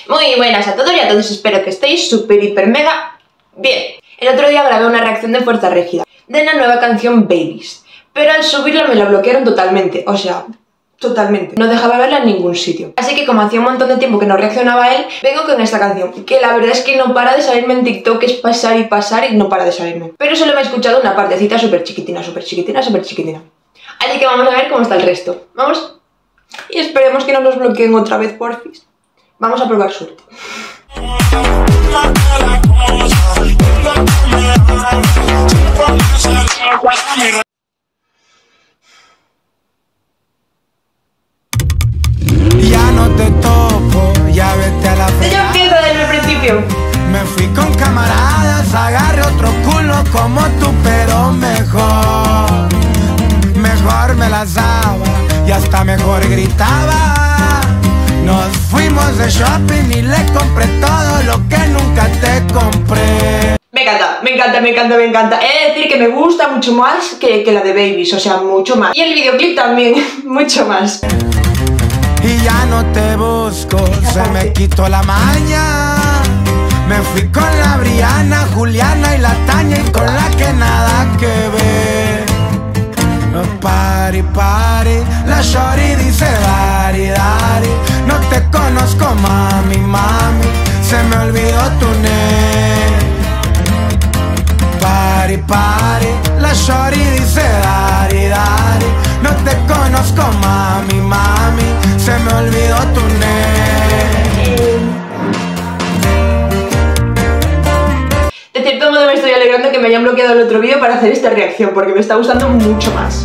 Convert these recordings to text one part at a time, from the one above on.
Muy buenas a todos y a todos, espero que estéis súper, hiper, mega bien. El otro día grabé una reacción de Fuerza Régida de la nueva canción Babies, pero al subirla me la bloquearon totalmente, o sea, totalmente. No dejaba verla en ningún sitio. Así que como hacía un montón de tiempo que no reaccionaba a él, vengo con esta canción, que la verdad es que no para de salirme en TikTok, es pasar y no para de salirme. Pero solo me he escuchado una partecita súper chiquitina, súper chiquitina, súper chiquitina. Así que vamos a ver cómo está el resto. Vamos y esperemos que no nos bloqueen otra vez, porfis. Vamos a probar suerte. Ya no te topo, ya vete a la fe. Ya empiezo desde el principio. Me fui con camaradas, agarré otro culo como tú, pero mejor. Mejor me las daba y hasta mejor gritaba. Nos fuimos de shopping y le compré todo lo que nunca te compré. Me encanta, me encanta, me encanta, me encanta. He de decir que me gusta mucho más que la de Babies, o sea, mucho más. Y el videoclip también, mucho más. Y ya no te busco, se me quitó la maña. Me fui con la Briana, Juliana y la Tania, y con la que nada que ver. Pari, pari, la shorty dice dari, dari. No te conozco, mami, mami, se me olvidó tu name. Pari, pari, la shorty dice dari, dari. No te conozco, mami, mami, se me olvidó tu name. De cierto modo me estoy alegrando que me hayan bloqueado el otro vídeo para hacer esta reacción, porque me está gustando mucho más.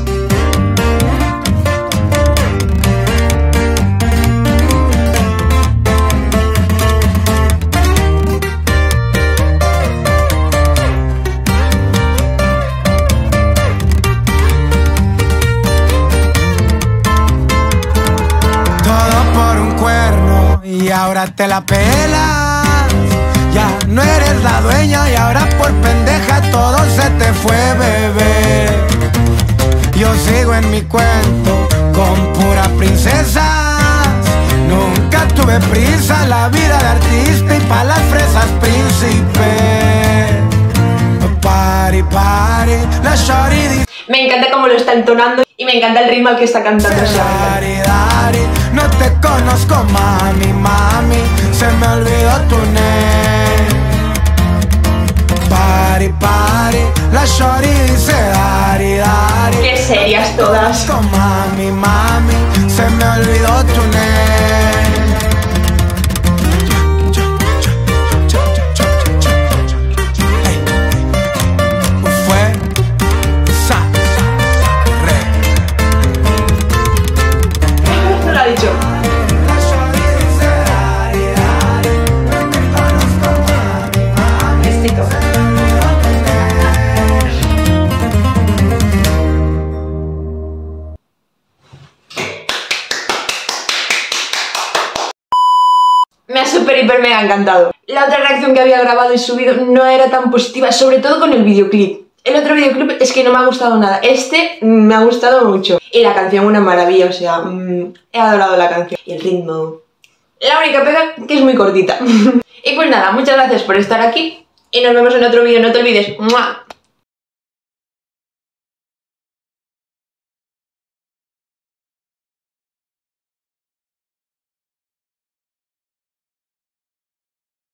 Y ahora te la pelas, ya no eres la dueña y ahora por pendeja todo se te fue, bebé. Yo sigo en mi cuento con puras princesas, nunca tuve prisa, la vida de artista y pa' las fresas príncipe. Pari, pari, la shorty dice. Me encanta cómo lo está entonando y me encanta el ritmo al que está cantando. Dari, dari, no te conozco, mami, mami, se me olvidó tu name. Pari, pari, la shorty dice dari, dari. Qué serias todas. No te conozco, mami, mami, se me olvidó tu name. Me ha súper, hiper, mega encantado. La otra reacción que había grabado y subido no era tan positiva, sobre todo con el videoclip. El otro videoclip es que no me ha gustado nada. Este me ha gustado mucho. Y la canción una maravilla, o sea, he adorado la canción. Y el ritmo. La única pega que es muy cortita. Y pues nada, muchas gracias por estar aquí. Y nos vemos en otro vídeo, no te olvides. ¡Mua!